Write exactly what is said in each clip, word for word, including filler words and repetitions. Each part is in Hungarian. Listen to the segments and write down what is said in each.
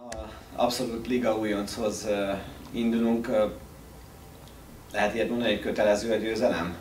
Abszolút liga újonchoz indulunk. Lehet ilyet mondani, hogy kötelező a győzelem?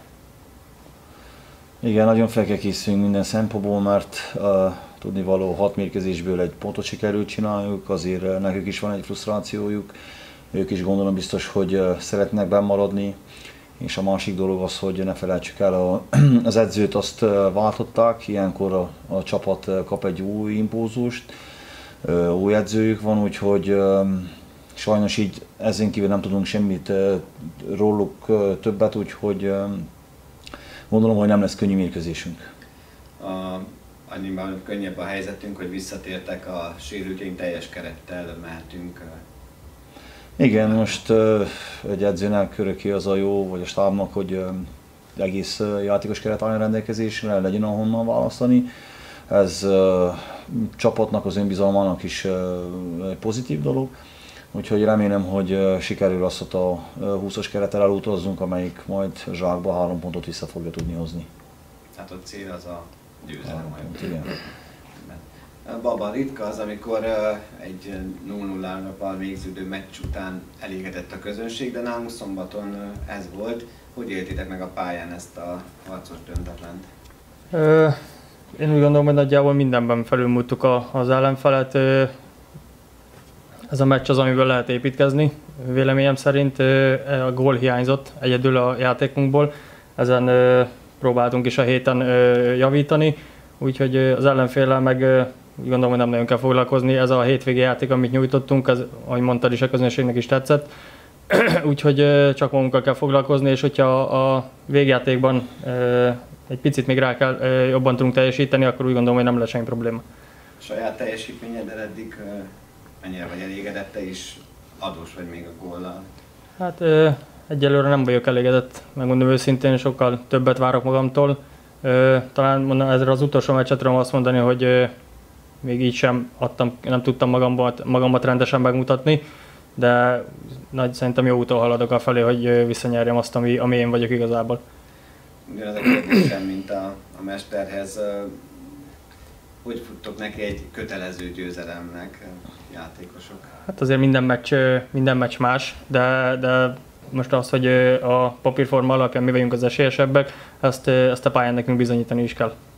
Igen, nagyon fel kell készülnünk minden szempontból, mert uh, tudnivaló hat mérkőzésből egy pontot sikerült csináljuk, azért nekük is van egy frusztrációjuk. Ők is gondolom biztos, hogy uh, szeretnek bennmaradni. És a másik dolog az, hogy ne felejtsük el, a, az edzőt azt uh, váltották, ilyenkor a, a csapat uh, kap egy új impulzust, uh, új edzőjük van, úgyhogy uh, sajnos így ezen kívül nem tudunk semmit uh, róluk uh, többet, úgyhogy uh, gondolom, hogy nem lesz könnyű mérkőzésünk. A, annyiban könnyebb a helyzetünk, hogy visszatértek a sérültjeink, teljes kerettel mehetünk. Igen, most uh, egy edzőnek örökké az a jó, vagy a stábnak, hogy uh, egész uh, játékos keret álljon rendelkezésre, legyen ahonnan választani. Ez uh, csapatnak, az önbizalmának is uh, pozitív dolog. Úgyhogy remélem, hogy uh, sikerül azt a uh, húszas kerettel elutazzunk, amelyik majd zsákba három pontot vissza fogja tudni hozni. Hát a cél az a győzelem. Pont, igen. Baba, ritka az, amikor uh, egy nulla nulla-val végződő meccs után elégedett a közönség, de nálunk szombaton uh, ez volt. Hogy éltétek meg a pályán ezt a harcos döntetlent? Ö, én úgy gondolom, hogy nagyjából mindenben felülmúltuk a, az ellenfelet. Ö, ez a meccs az, amiből lehet építkezni. Véleményem szerint ö, a gól hiányzott egyedül a játékunkból. Ezen ö, próbáltunk is a héten ö, javítani, úgyhogy ö, az ellenféllel meg ö, úgy gondolom, hogy nem nagyon kell foglalkozni. Ez a hétvégi játék, amit nyújtottunk, ez, ahogy mondtad is, a közönségnek is tetszett. Úgyhogy ö, csak magunkkal kell foglalkozni, és hogyha a végjátékban ö, egy picit még rá kell, ö, jobban tudunk teljesíteni, akkor úgy gondolom, hogy nem lesz semmi probléma. A saját teljesítményeddel eddig ö, mennyire vagy elégedett, te is adós vagy még a góllal? Hát ö, egyelőre nem vagyok elégedett, megmondom őszintén, sokkal többet várok magamtól. Ö, talán mondom, ezzel az utolsó meccset tudom azt mondani, hogy ö, még így sem adtam, nem tudtam magambat, magamat rendesen megmutatni, de nagy, szerintem jó úton haladok afelé, hogy visszanyerjem azt, ami, ami én vagyok igazából. Ugyanaz a kérdésem, mint a, a mesterhez. Hogy futtok neki egy kötelező győzelemnek játékosok? Hát azért minden meccs, minden meccs más, de, de most az, hogy a papírforma alapján mi vagyunk az esélyesebbek, ezt, ezt a pályán nekünk bizonyítani is kell.